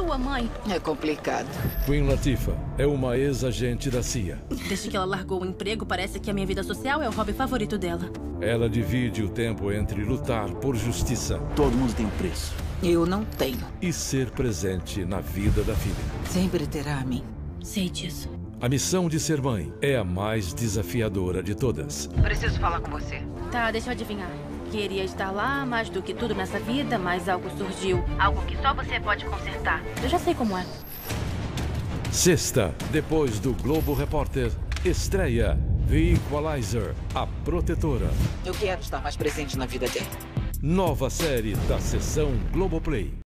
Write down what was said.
sua mãe. É complicado. Queen Latifah é uma ex-agente da CIA. Desde que ela largou o emprego, parece que a minha vida social é o hobby favorito dela. Ela divide o tempo entre lutar por justiça Todo mundo tem um preço. Eu não tenho. e ser presente na vida da filha. Sempre terá a mim. Sei disso. A missão de ser mãe é a mais desafiadora de todas. Preciso falar com você. Tá, deixa eu adivinhar. Queria estar lá, mais do que tudo nessa vida, mas algo surgiu. Algo que só você pode consertar. Eu já sei como é. Sexta, depois do Globo Repórter, estreia The Equalizer, A Protetora. Eu quero estar mais presente na vida dela. Nova série da Seção Globoplay.